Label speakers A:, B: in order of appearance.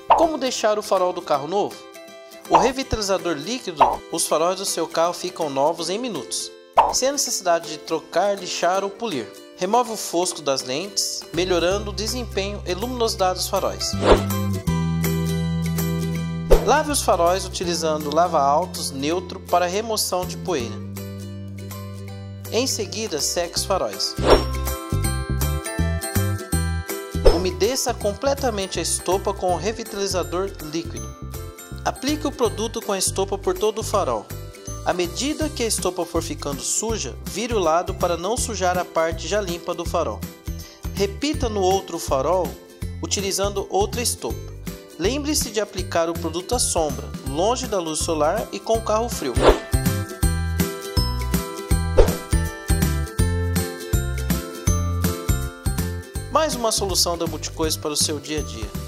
A: Como deixar o farol do carro novo? O revitalizador líquido, os faróis do seu carro ficam novos em minutos, sem a necessidade de trocar, lixar ou polir. Remove o fosco das lentes, melhorando o desempenho e luminosidade dos faróis. Lave os faróis utilizando lava-altos neutro para remoção de poeira. Em seguida, seque os faróis. Umedeça completamente a estopa com o revitalizador líquido. Aplique o produto com a estopa por todo o farol. À medida que a estopa for ficando suja, vire o lado para não sujar a parte já limpa do farol. Repita no outro farol, utilizando outra estopa. Lembre-se de aplicar o produto à sombra, longe da luz solar e com o carro frio. Mais uma solução da Multicoisa para o seu dia a dia.